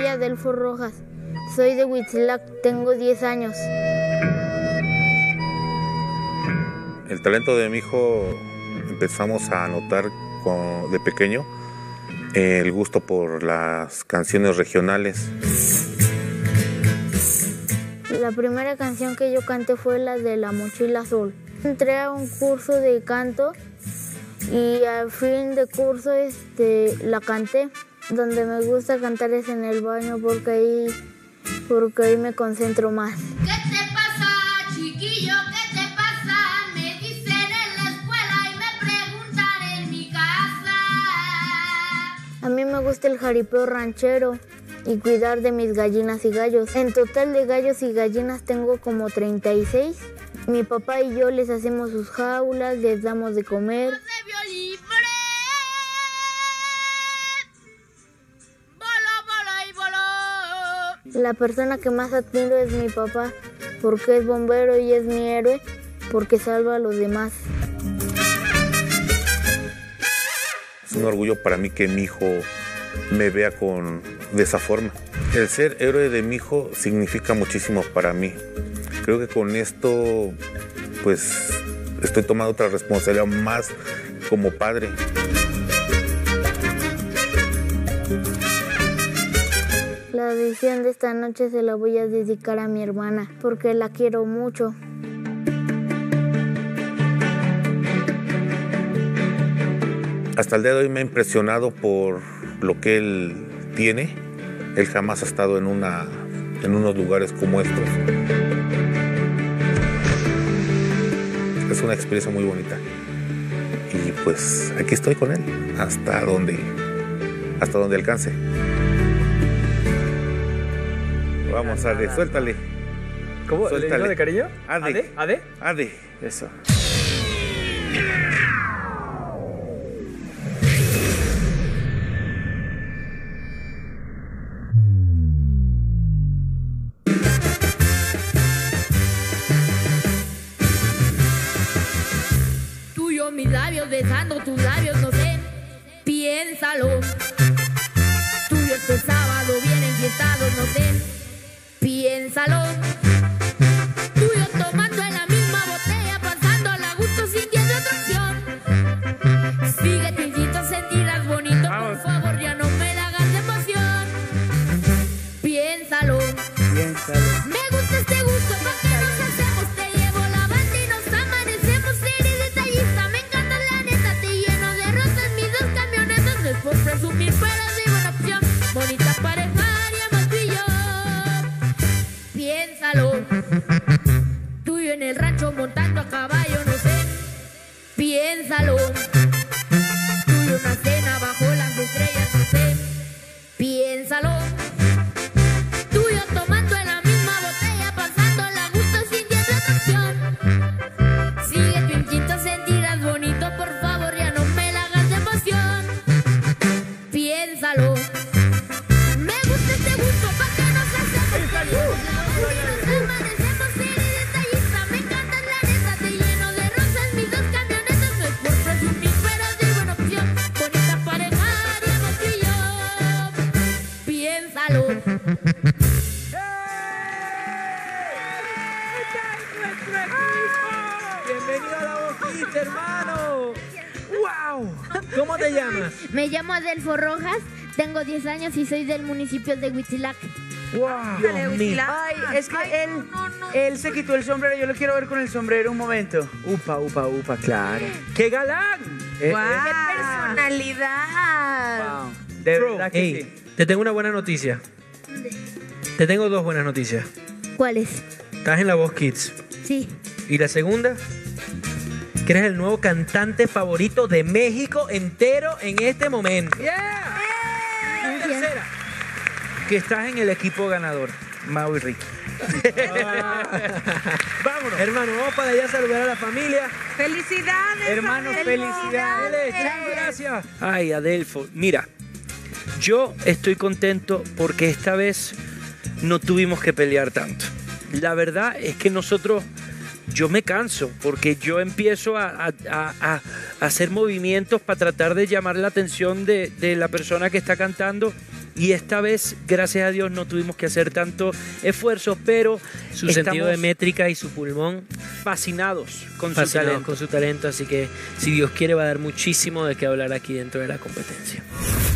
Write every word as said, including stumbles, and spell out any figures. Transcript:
Adelfo Rojas. Soy de Huitzilac, tengo diez años. El talento de mi hijo empezamos a notar con, de pequeño eh, el gusto por las canciones regionales. La primera canción que yo canté fue la de La Mochila Azul. Entré a un curso de canto y al fin de curso este, la canté. Donde me gusta cantar es en el baño porque ahí, porque ahí me concentro más. ¿Qué te pasa, chiquillo? ¿Qué te pasa? Me dicen en la escuela y me preguntan en mi casa. A mí me gusta el jaripeo ranchero y cuidar de mis gallinas y gallos. En total de gallos y gallinas tengo como treinta y seis. Mi papá y yo les hacemos sus jaulas, les damos de comer. La persona que más admiro es mi papá, porque es bombero y es mi héroe, porque salva a los demás. Es un orgullo para mí que mi hijo me vea con, de esa forma. El ser héroe de mi hijo significa muchísimo para mí. Creo que con esto, pues, estoy tomando otra responsabilidad más como padre. La edición de esta noche se la voy a dedicar a mi hermana, porque la quiero mucho. Hasta el día de hoy me ha impresionado por lo que él tiene. Él jamás ha estado en, una, en unos lugares como estos. Es una experiencia muy bonita. Y pues aquí estoy con él, hasta donde, hasta donde alcance. Vamos, Ade, suéltale. ¿Cómo? ¿Le digo de cariño? Ade. ¿Ade? Ade. Eso. Tuyo mis labios besando tus labios, no sé, piénsalo. Tuyo este sábado bien enfiestados, no sé, piénsalo. Tuyo tomando en la misma botella, pasándola a gusto, sintiendo atracción. Sigue tu instinto, sentirás bonito, por favor ya no me la hagas de emoción. Piénsalo. Piénsalo. Me gusta este gusto, ¿por qué nos hacemos? Te llevo la banda y nos amanecemos. Eres detallista, me encanta la neta. Te lleno de rosas mis dos camionetas. No es por presumir, pero soy buena opción. Bonita pareja, haríamos tú y yo. Piénsalo. Tuyo en el rancho montando a caballo, no sé. Piénsalo. Tuyo una cena bajo las estrellas, no sé. Piénsalo. Tuyo tomando en la misma botella, pasándola a gusto, sintiendo atracción. Sigue tu instinto, sentirás bonito, por favor ya no me la hagas de emoción. Piénsalo. Me gusta este gusto, ¿pa' qué nos hacemos? Nos amanecemos, eres detallista, me encanta la neta. Te lleno de rosas mis dos camionetas. No es por presumir, pero soy buena opción. Bonita pareja, haríamos tú y yo. Piénsalo. Bienvenido a La Voz Kids, hermano. ¡Wow! ¿Cómo te llamas? Me llamo Adelfo Rojas, tengo diez años y soy del municipio de Huitzilac. ¡Wow! Dios mío. Ay, es que él, él se quitó el sombrero. Yo lo quiero ver con el sombrero un momento. Upa, upa, upa, claro. ¡Qué galán! Eh, ¡Wow! eh, ¡Qué personalidad! wow. De Bro, verdad que hey, sí. te tengo una buena noticia. Te tengo dos buenas noticias. ¿Cuáles? Estás en La Voz Kids. Sí. Y la segunda, que eres el nuevo cantante favorito de México entero en este momento. ¡Yeah! Y la Gracias. tercera, Que estás en el equipo ganador, Mau y Ricky. vámonos. Hermano, vamos para allá a saludar a la familia. ¡Felicidades! Hermanos, Adelfo! felicidades. Chao, gracias. Ay, Adelfo, mira, yo estoy contento porque esta vez no tuvimos que pelear tanto. La verdad es que nosotros, yo me canso porque yo empiezo a, a- a- a hacer movimientos para tratar de llamar la atención de, de la persona que está cantando Y esta vez, gracias a Dios, no tuvimos que hacer tanto esfuerzo, pero Su estamos sentido de métrica y su pulmón fascinados con su fascinados talento. con su talento, así que si Dios quiere va a dar muchísimo de qué hablar aquí dentro de la competencia.